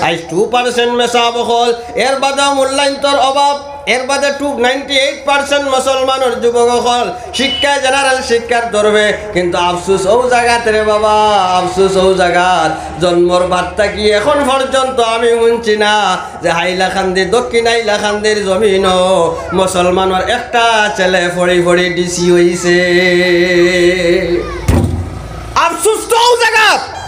আজ 2% মেসাব হল এর বাদে মূল্যায়ন্তর অভাব এর বাদে 98% মুসলমানের যুবক হল শিক্ষা জেনারেল শিক্ষার ধরবে কিন্তু আফসোস ও জায়গাতে রে বাবা আফসোস ও জায়গার জন্মর বার্তা কি এখন পর্যন্ত আমি শুনছি না যে হাইলাকান্দি দক্ষিণ হাইলাকান্দির জমিন মুসলমানের একটা ছেলে ফড়ি ফড়ি ডিসি হইছে আফসোস তো ও জায়গা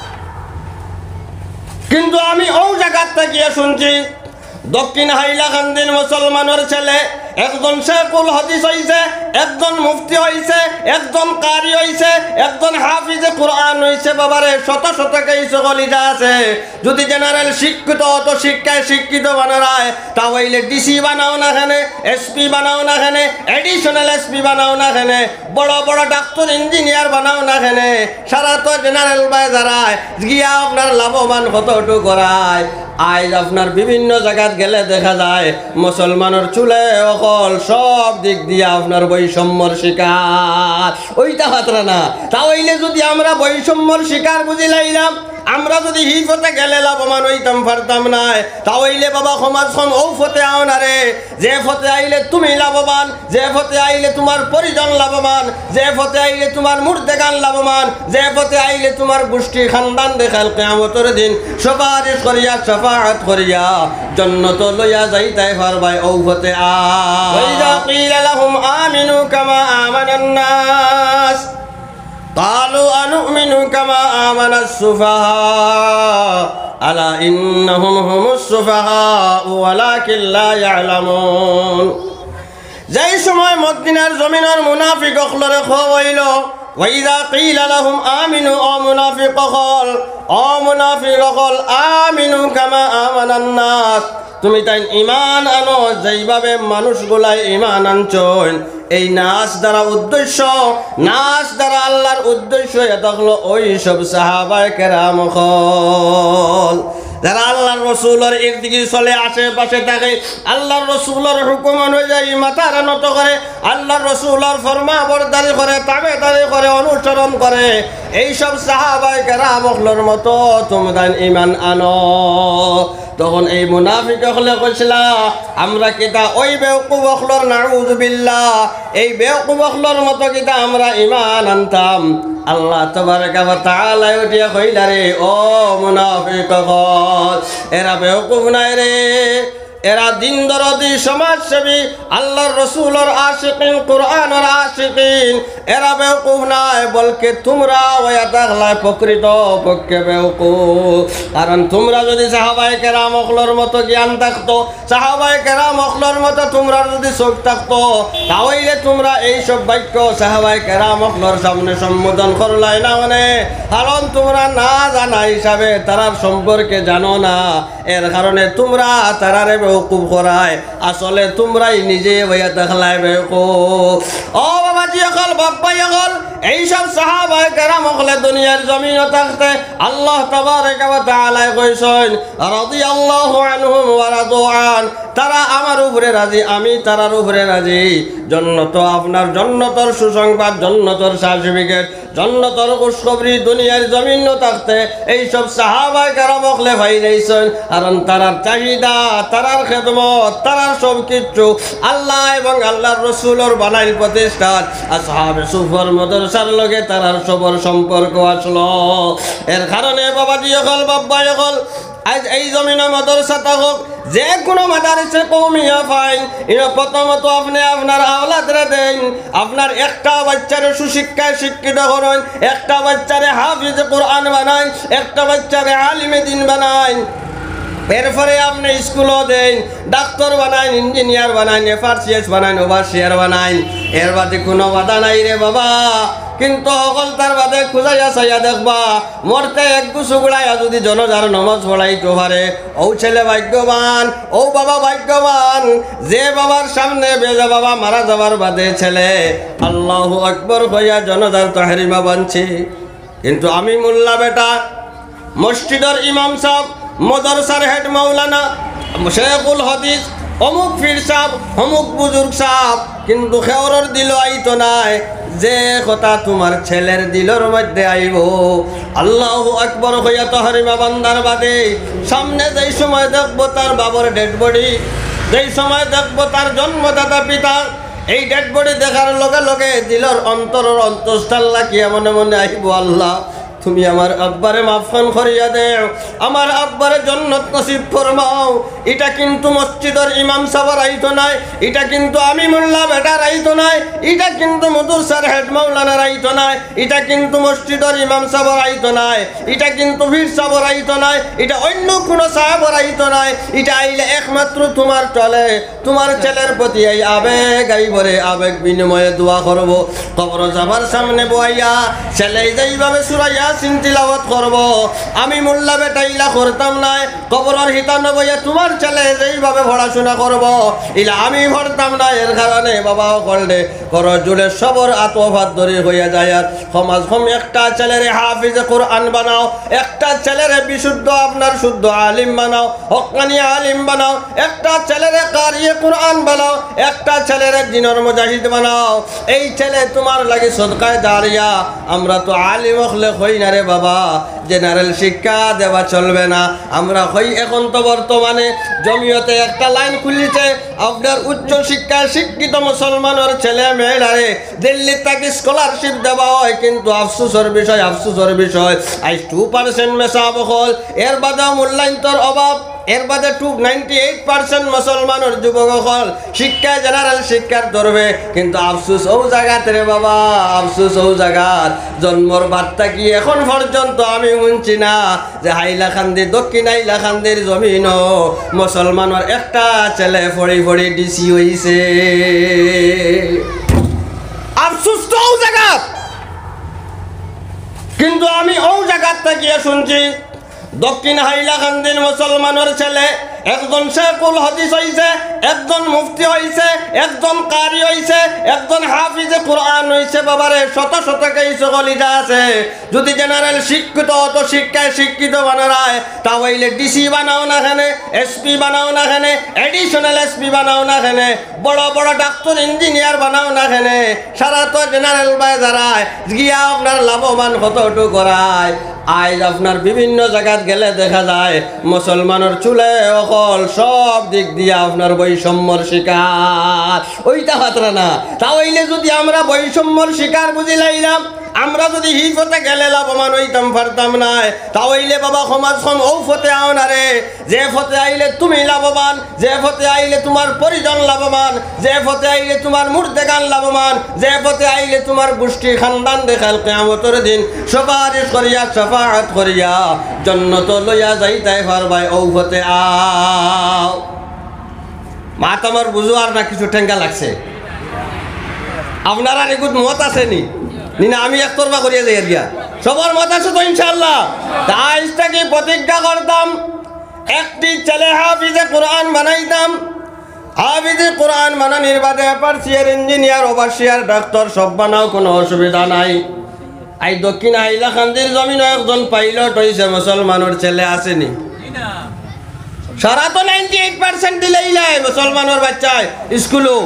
কিন্তু আমি ও জায়গাতে গিয়ে শুনছি দক্ষিণ হাইলাকান্দির মুসলমানের ছেলে একজন শেখুল হাদিস হইছে একজন মুফতি হইছে একজন কারি হইছে একজন হাফিজে কোরআন হইছে বাবারে শত শত কেইছে কলিজা আছে যদি জেনারেল শিক্ষিত অত শিক্ষায় শিক্ষিত বানায় তা হইলে ডিসি বানাও না কেনে এসপি বানাও না কেনে এডিশনাল এসপি বানাও না কেনে বড় বড় ডাক্তার ইঞ্জিনিয়ার বানাও না কেনে সারা তো জেনারেল বাই দাঁড়ায় গিয়া আপনার লাভবান কতটুকু করায় আজ আপনার বিভিন্ন জায়গাত গেলে দেখা যায় মুসলমানের চুলে অকল সব দিক দিয়ে আপনার বৈষম্যর শিকার ওইটা হাতরা না তাহলে যদি আমরা বৈষম্যর শিকার বুঝি লাইলাম আমরা যদি হি ফতে গেলে লাভবান হইতাম পারতাম না তাহলে বাবা সমাজখন ও ফতে আও না রে যে ফতে আইলে তুমি লাভবান যে ফতে আইলে তোমার পরিজন লাভবান যে ফতে আইলে তোমার মুর্দেগান লাভবান যে ফতে আইলে তোমার গোষ্ঠী খানদান দেখাল কিয়ামতের দিন সুপারিশ করিয়া শাফাআত করিয়া জান্নাত লইয়া যাইতে পারবাই ও ফতে আ ওয়াইদা কিলা লাহুম আমিনু কামা আমানান নাস قالوا أنؤمن كما آمن السفهاء ألا إنهم هم السفهاء ولكن لا يعلمون যেই সময় মদিনার জমিনের মুনাফিক অখলরে খোয়াইল ওয়াইদা কিলা লাহুম আমিনু ও মুনাফিক অখল আমিনু কামা আমানান নাস তুমি তাই ঈমান আনো যেইভাবে মানুষগুলাই ঈমান আনছেন এই নাচ দ্বারা উদ্দেশ্য নাচ দ্বারা আল্লাহর উদ্দেশ্য এটা হলো ওই সব সাহাবায়ে কেরাম হল যারা আল্লাহর রাসূলের ইরদিকে চলে আশেপাশে থাকে আল্লাহর রাসূলের হুকুম অনুযায়ী মাথা নত করে আল্লাহর রাসূলের ফরমাবরদারি করে তাবেদারি করে অনুসরণ করে এই সব সাহাবায়ে কেরাম হলর মতো তোমরা ঈমান আনো তখন এই মুনাফিক হলে কইছিল আমরা কিতা ওই বেওকুফ হলর নাউযুবিল্লাহ এই বেওকুফ হলর মতো কিতা আমরা ঈমান আনতাম আল্লাহ তাবারক ওয়া তাআলা উঠিয়া কইলা রে ও মুনাফিক হল এরা বেওকুফ নাই রে এরা দিন দরদি সমাজসেবী আল্লাহর রাসূলের আশিকিন কোরআনের আশিকিন এরা বেওকুফ নাই বলকে তোমরা ওয়া তাগলাই প্রকৃত পক্ষে বেওকুফ কারণ তোমরা যদি সাহাবায়ে কেরাম হলর মতো জ্ঞান থাকতো সাহাবায়ে কেরাম হলর মতো তোমরা যদি চোখ থাকতো তাহলে তোমরা এই সব বাক্য সাহাবায়ে কেরাম হলর সামনে সম্বোধন করলাই না মানে কারণ তোমরা না জানা হিসাবে তারার সম্পর্কে জানো না এর কারণে তোমরা তারারে বেওকুফ করায় আসলে তোমরাই নিজে হইয়া দেখলাই বেওকুফ ও বাবাজি হল বাপ্পাই হল এই সব সাহাবায়ে কেরাম হলে দুনিয়ার জমিনে থাকতে আল্লাহ তাবারক ওয়া তাআলা কইছেন রাদিয়াল্লাহু আনহুম ওয়া রাদু আন তারা আমার উপরে রাজি আমি তারার উপরে রাজি জান্নাত আপনার জান্নাতের সুসংবাদ জান্নাতের সার্টিফিকেট জান্নাতের খুশখবরি দুনিয়ার জমিনে থাকতে এই সব সাহাবায়ে কেরাম হলে ভাই রইছেন কারণ তারার চাহিদা তারার খেদমত তারার সব কিছু আল্লাহ এবং আল্লাহর রাসূলের বানাইল প্রতিষ্ঠান আসহাবে সুফর মাদ্রাসার লগে তারার সবর সম্পর্ক আসলো এর কারণে বাবাজি হল বাব্বাই হল আজ এই জমিনে মাদ্রাসা থাকুক যে কোনো মাদ্রাসা কওমিয়া ফাইন এটা প্রথমত আপনি আপনার আওলাদরে দেন আপনার একটা বাচ্চারে সুশিক্ষায় শিক্ষিত করুন একটা বাচ্চারে হাফিজ কোরআন বানান একটা বাচ্চারে আলিমে দ্বীন বানান এরপরে আপনি স্কুলও দেন ডাক্তার বানান ইঞ্জিনিয়ার বানান এফআরসিএস বানান ওভারসিয়ার বানান এর বাদে কোনো বাধা নাই রে বাবা কিন্তু সকল তার বাদে খুঁজাইয়া চাইয়া দেখবা মরতে এক গুছু গুড়াইয়া যদি জনজার নমাজ পড়াইতে পারে ও ছেলে ভাগ্যবান ও বাবা ভাগ্যবান যে বাবার সামনে বেজা বাবা মারা যাবার বাদে ছেলে আল্লাহু আকবার কইয়া জনজার তাহরিমা বানছি কিন্তু আমি মোল্লা বেটা মসজিদের ইমাম সাহেব মাদ্রাসার হেড মাওলানা শেখুল হাদিস অমুক পীর সাহেব অমুক বুজুর্গ সাহেব কিন্তু খেওরের দিল আইতো নাই যে কথা তোমার ছেলের দিলের মধ্যে আইব। আল্লাহু আকবার হইয়া তহরিমা বান্দার বাদে সামনে যেই সময় দেখবো তার বাবার ডেড বডি, যেই সময় দেখবো তার জন্মদাতা পিতা, এই ডেড বডি দেখার লগে লগে দিলর অন্তরের অন্তঃস্থল লাগিয়া মনে মনে আইব, আল্লাহ তুমি আমার আব্বারে মাফখান করিয়া দেও, আমার আব্বারে জান্নাত নসিব ফরমাও। এটা কিন্তু মসজিদের ইমাম সাহেব রাইতো নাই, এটা কিন্তু আমি মোল্লা বেটা রাইতো নাই, এটা কিন্তু মাদ্রাসার হেড মাওলানা রাইতো নাই, এটা কিন্তু মসজিদের ইমাম সাহেব রাইতো নাই, এটা কিন্তু পীর সাহেব রাইতো নাই, এটা অন্য কোনো সাহেব রাইতো নাই। এটা আইলে একমাত্র তোমার চলে, তোমার ছেলের প্রতি এই আবেগ আইবরে, আবেগ বিনিময়ে দোয়া করব। কবর যাবার সামনে বইয়া ছেলে যেইভাবে সুরাইয়া তিলাওয়াত করব, আমি মোল্লা বেটা ইলা করতাম নাই। কবরের হিতানো বইয়া তোমার ছেলে যেইভাবে পড়াশোনা করব, ইলা আমি পড়তাম না। এর কারণে বাবাও করলে কর জুড়ে সবর আত্মভাত ধরে হইয়া যায়। আর সমাজ একটা ছেলেরে হাফিজে কোরআন বানাও, একটা ছেলেরে বিশুদ্ধ আপনার শুদ্ধ আলিম বানাও, হক্কানি আলিম বানাও, একটা ছেলেরে কারিয়ে কোরআন বানাও, একটা ছেলেরে দিনের মুজাহিদ বানাও। এই ছেলে তোমার লাগে সদকায় দাঁড়িয়া। আমরা তো আলিম হলে হই না রে বাবা, জেনারেল শিক্ষা দেওয়া চলবে না। আমরা হই এখন তো বর্তমানে জমিয়তে একটা লাইন খুলিছে, আপনার উচ্চ শিক্ষায় শিক্ষিত মুসলমানের ছেলে মেয়েরারে দিল্লি থেকে স্কলারশিপ দেওয়া হয়, কিন্তু আফসোসের বিষয়, আফসোসের বিষয় আজ 2% মেসাব হল। এর বাদে মূল্যায়নের অভাব, এর বাদে 98% মুসলমানের যুবক হল শিক্ষায় জেনারেল শিক্ষার ধরবে, কিন্তু আফসোস ও জায়গাতে রে বাবা, আফসোস ও জায়গার জন্মর বার্তা কি এখন পর্যন্ত আমি শুনছি না যে হাইলাকান্দি, দক্ষিণ হাইলাকান্দির জমিন মুসলমানের একটা ছেলে ফড়ি ফড়ি ডিসি হইছে। আফসোস তো ও জায়গা, কিন্তু আমি ও জায়গার থেকে শুনছি দক্ষিণ হাইলাকান্দির মুসলমানের ছেলে একজন শেখুল হাদিস হইছে, একজন মুফতি হইছে, একজন কারি হইছে, একজন হাফিজে কোরআন হইছে। বাবারে শত শত কেইছে কলিজা আছে। যদি জেনারেল শিক্ষিত অত শিক্ষায় শিক্ষিত বানায়, তা হইলে ডিসি বানাও না খানে, এসপি বানাও না খানে, এডিশনাল এসপি বানাও না খানে, বড় বড় ডাক্তার ইঞ্জিনিয়ার বানাও না খানে, সারা তো জেনারেল বাই দাঁড়ায় গিয়া আপনার লাভবান কতটুকু করায়। আজ আপনার বিভিন্ন জায়গাত গেলে দেখা যায় মুসলমানের চুলে অকল সব দিক দিয়ে আপনার বৈষম্যর শিকার। ওইটা হাতরা না, তাহলে যদি আমরা বৈষম্যর শিকার বুঝি লাইলাম, আমরা যদি হি ফতে গেলে লাভবান হইতাম পারতাম নাই। তাহলে বাবা সমাজখন ও ফতে আও না রে, যে ফতে আইলে তুমি লাভবান, যে ফতে আইলে তোমার পরিজন লাভবান, যে ফতে আইলে তোমার মুর্দেগান লাভবান, যে ফতে আইলে তোমার গোষ্ঠী খানদান দেখাল কিয়ামতের দিন সুপারিশ করিয়া শাফাআত করিয়া জান্নাত লইয়া যাইতে পারবাই। ও ফতে আও। মাত আমার বুঝো আর না কিছু ঠেঙ্গা লাগছে? আপনারা এগুলো মত আসেনি না? আমি একতরফা করিয়া যাই গিয়া সবার মত আছে তো ইনশাআল্লাহ। আজটাকে প্রতিজ্ঞা করতাম একটি ছেলে হাফিজে কোরআন বানাইতাম। হাফিজে কোরআন বানানির বাদে পার্সিয়ার ইঞ্জিনিয়ার, ওভারসিয়ার, ডাক্তার সব বানাও, কোনো অসুবিধা নাই। আই দক্ষিণ হাইলাকান্দির জমিন একজন পাইলট হয়েছে মুসলমানের ছেলে আসেনি? সারা তো 98% দিলেই যায় মুসলমানের বাচ্চায় স্কুলও।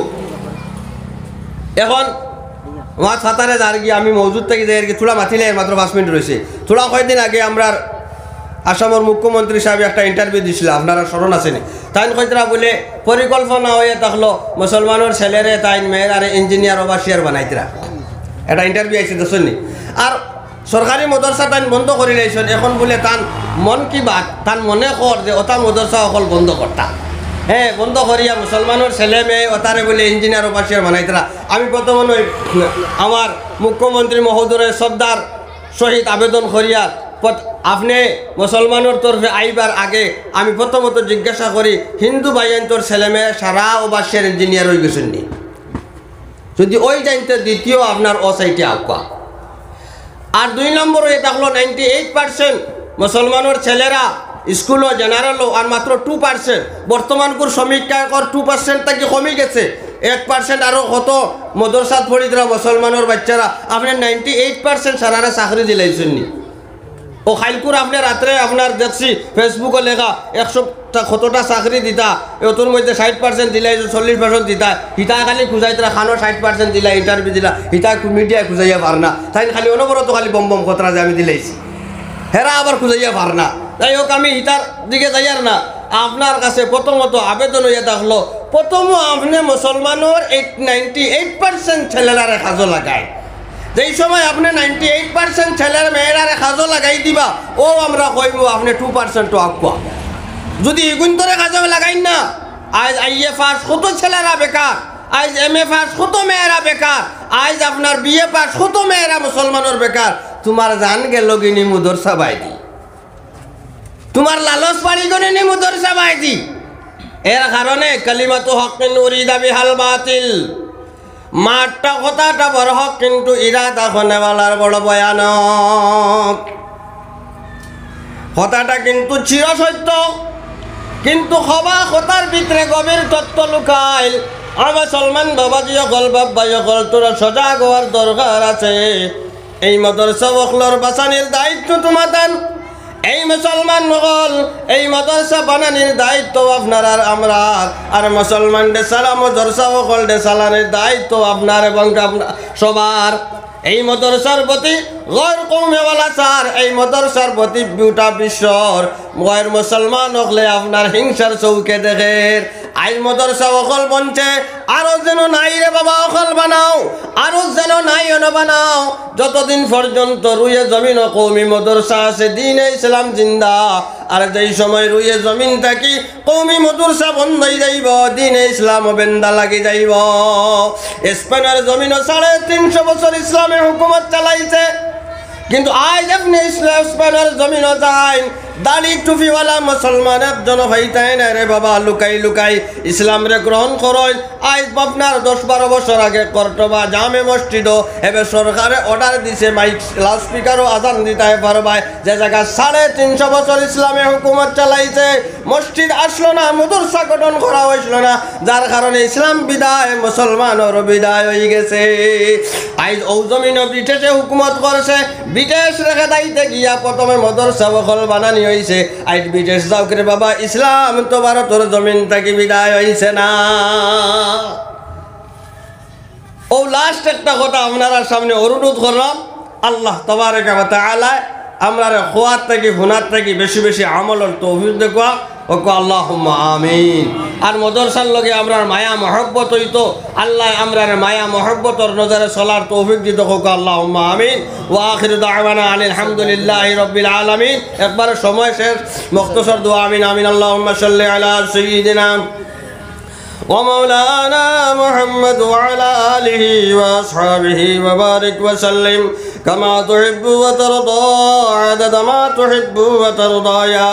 এখন আমার সাঁতারে যার গিয়ে আমি মজুদ থেকে যাই আর কি থোড়া মাতিলে মাত্র 5 মিনিট রয়েছে। থোড়া কয়েকদিন আগে আমরা আসামের মুখ্যমন্ত্রী সাহেব একটা ইন্টারভিউ দিয়েছিল, আপনারা স্মরণ আছেনি? তাই কইতরা বলে পরিকল্পনা হয়ে থাকলো মুসলমানের ছেলেরে তাই মেয়ের আর ইঞ্জিনিয়ার ওভারসিয়ার বানাইতরা। একটা ইন্টারভিউ আইসে দেখছেন। আর সরকারি মদরসা তাই বন্ধ করে লাইছেন। এখন বলে তান মন কি বাত, তান মনে কর যে ওটা মদরসা অকল বন্ধ করতা, হ্যাঁ বন্ধ করিয়া মুসলমানের ছেলে মেয়ে ওতারে বলে ইঞ্জিনিয়ার ওভারসিয়ার বানাইতরা। আমি প্রথমে আমার মুখ্যমন্ত্রী মহোদয়ের শ্রদ্ধার সহিত আবেদন করিয়া আপনি মুসলমানের তরফে আইবার আগে আমি প্রথমত জিজ্ঞাসা করি হিন্দু ভাইয়ান্তর ছেলে মেয়ে সারা ওভারসিয়ার ইঞ্জিনিয়ার হয়ে গেছেন নি? যদি ওই জানতে দ্বিতীয় আপনার অসাইটে আঁকা। আর 2 নম্বর হয়ে থাকলো 98% মুসলমানের ছেলেরা স্কুলও জেনারেলও, আর মাত্র 2%। বর্তমানকুর সমীক্ষা কর 2% থেকে কমে গেছে। 1% আরও কত মদরসাত পড়িতরা মুসলমানের বাচ্চারা। আপনি 98% সারারা চাকরি দিলাইছেন নি? ও খাইলকুর আপনি রাত্রে আপনার দেখছি ফেসবুকে লেখা 100টা কতটা চাকরি দিতা তোর মধ্যে 60% দিলা 40% দিতা হিতা খালি খুঁজাইতরা খানো 60% দিলা ইন্টারভিউ দিলা হিতা মিডিয়ায় খুঁজাইয়া পার না তাই খালি অনবরত খালি বম বম কতরা যে আমি দিলাইছি হেরা আবার খুঁজাইয়া পার না। যাই হোক আমি হিতার দিকে যাইয়ার না আপনার কাছে প্রথমত আবেদন হইয়া থাকলো প্রথম আপনি মুসলমানের 98% ছেলেরারে কাজও লাগায় যেই সময় আপনি 98% ছেলের মেয়েরারে কাজও লাগাই দিবা ও আমরা কইব আপনি 2% তো আকুয়া যদি এগুন্তরে কাজও লাগাই না আজ আইএ পাস কত ছেলেরা বেকার আজ এমএ পাস কত মেয়েরা বেকার আজ আপনার বিএ পাস কত মেয়েরা মুসলমানের বেকার তোমার জান গেল গিনি মুদরসা বাইদি তোমার লালস পাড়ি গনি নি মুদরসা বাইদি এর কারণে কালিমাতু হকিন উরিদা বিহাল বাতিল মাঠটা কথাটা বড় হক কিন্তু ইরাদা হনেওয়ালার বড় ভয়ানক কথাটা কিন্তু চির সত্য কিন্তু হবা কথার ভিতরে গভীর তত্ত্ব লুকাইল আমার সলমান বাবাজি অকল বাব্বাই অকল তোরা সজাগ হওয়ার দরকার আছে। এই মাদ্রাসা ওখলর বাঁচানির দায়িত্ব তোমাদের এই মুসলমান হল এই মাদ্রাসা বানানির দায়িত্ব আপনার আর আমরা আর মুসলমান ডে সালাম মাদ্রাসা ওখল ডে সালানের দায়িত্ব আপনার এবং সবার। এই মাদ্রাসার প্রতি গৈর কওমেওয়ালা স্যার এই মাদ্রাসার প্রতি গোটা বিশ্বর গৈর মুসলমান হলে আপনার হিংসার চৌকে দেখের আই মাদ্রাসা ওখল বনছে আরো যেন নাই রে বাবা ওখল বানাও আরো যেন নাই বানাও যতদিন পর্যন্ত রুয়ে জমিন কওমি মাদ্রাসা আছে দ্বীনে ইসলাম জিন্দা আর যেই সময় রুয়ে জমিন থাকি কওমি মাদ্রাসা বন্ধ হয়ে যাইব দ্বীনে ইসলাম বেন্দা লাগি যাইব। স্পেনের জমিন 350 বছর ইসলামে হুকুমত চালাইছে কিন্তু আজ আপনি স্পেনের জমিন যাই দাড়ি টুপিওয়ালা মুসলমান একজন হইতাই না রে বাবা লুকাই লুকাই ইসলাম রে গ্রহণ করই আজ আপনার 10-12 বছর আগে কর্তবা জামে মসজিদও এবার সরকারে অর্ডার দিছে মাইক লাউড স্পিকারও আজান দিতে পারবায় যে জায়গা 350 বছর ইসলামে হুকুমত চালাইছে মসজিদ আসলো না মাদ্রাসা গঠন করা হইছিল না যার কারণে ইসলাম বিদায় মুসলমানের বিদায় হয়ে গেছে। আজ ও জমিন ব্রিটিশে হুকুমত করছে ব্রিটিশ রেখে দাইতে গিয়া প্রথমে মাদ্রাসা ওখল বানানি হইছে আজ ব্রিটিশ যাও করে বাবা ইসলাম তো ভারতের জমিন থেকে বিদায় হইছে না। ও লাস্ট একটা কথা আপনার সামনে অনুরোধ করলাম আল্লাহ তাবারক ওয়া তাআলা আমরা খোয়ার থেকে হুনার থেকে বেশি বেশি আমলের তৌফিক দেখবা ও আল্লাহুম্মা আমিন। আর মাদ্রাসার লগে আমরার মায়া মহব্বত হইতো আল্লাহ আমরার মায়া মহব্বতর নজরে চলার তৌফিক দিত হোক আল্লাহুম্মা আমিন। ওয়া আখিরু দাওয়ানা আনিল হামদুলিল্লাহি রাব্বিল আলামিন। একবার সময় শেষ মুখতাসার দোয়া আমিন আমিন। আল্লাহুম্মা সাল্লি আলা সাইয়্যিদিনা ومولانا محمد وعلى آله وأصحابه وبارك وسلم كما تحب وترضى عدد ما تحب وترضى يا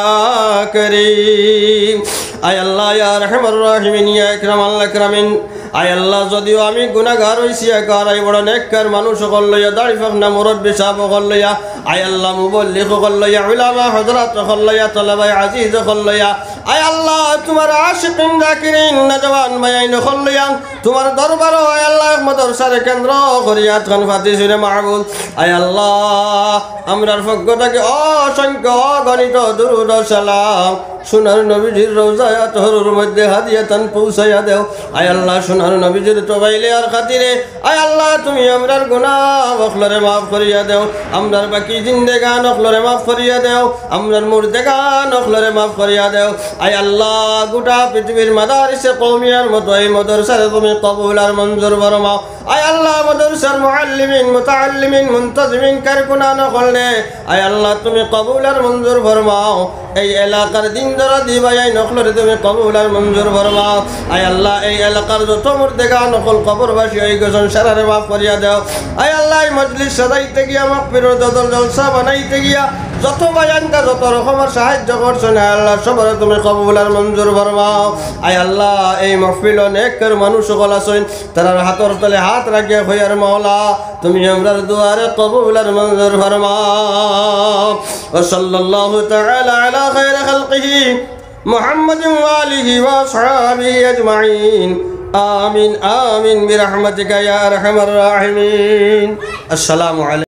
كريم أي الله يا أرحم الراحمين يا أكرم الأكرمين আয় আল্লাহ যদিও আমি গুনাহগার হইছি একার আই বড় নেককার মানুষ সকল লইয়া দাড়ি ফাকনা মুরব্বি সাহেব সকল লইয়া আয় আল্লাহ মুবল্লিগ সকল লইয়া উলামা হযরত সকল লইয়া তলাবায়ে আজিজ সকল লইয়া আয় আল্লাহ তোমার আশিকিন জাকিরিন নজওয়ান ভাইন সকল লইয়া তোমার দরবার আয় আল্লাহ মাদ্রাসার কেন্দ্র করিয়া খান ফাতিসিরে মাহবুব আয় আল্লাহ আমরার পক্ষ থেকে অসংখ্য অগণিত দুরূদ ও সালাম সোনার নবীজির রওজায় তহরুর মধ্যে হাদিয়াতান পৌঁছায়া দেও আয় আল্লাহ সোনার নবীজির তবাইলে আর খাতিরে আয় আল্লাহ তুমি আমরার গুনাহ ওখলরে মাফ করিয়া দেও আমরার বাকি জিন্দেগান ওখলরে মাফ করিয়া দেও আমরার মুর্দেগান ওখলরে মাফ করিয়া দেও আয় আল্লাহ গোটা পৃথিবীর মাদারিসে কওমিয়ার মতো এই মাদ্রাসারে তুমি কবুল আর মঞ্জুর ফরমাও আয় আল্লাহ মাদ্রাসার মুআল্লিমিন মুতাআল্লিমিন মুনতাজিমিন কারকুনান করলে আয় আল্লাহ তুমি কবুল আর মঞ্জুর ফরমাও এই এলাকার দিন যারা দিবাই নখলরে তুমি কবুল আর মঞ্জুর ফরমাও আয় আল্লাহ এই এলাকার যত মুর্দেগান নকল কবরবাসী হয়ে গেছেন সারারে মাফ করিয়া দাও আয় আল্লাহ এই মজলিস সাজাইতে গিয়া মাগফিরাত দল জলসা বানাইতে গিয়া যত বায়ানটা যত রকমের সাহায্য করছেন আয় আল্লাহ সবার তুমি কবুল আর মঞ্জুর ফরমাও আয় আল্লাহ এই মাহফিল নেকর মানুষ সকল আছেন তার হাতের তলে হাত রাখিয়া হইয়ার মাওলা তুমি আমরার দুয়ারে কবুল আর মঞ্জুর ফরমাও ওয়া সাল্লাল্লাহু তাআলা আলা খায়রি খালকিহি محمد وآله وأصحابه أجمعين آمين آمين برحمتك يا أرحم الراحمين السلام عليكم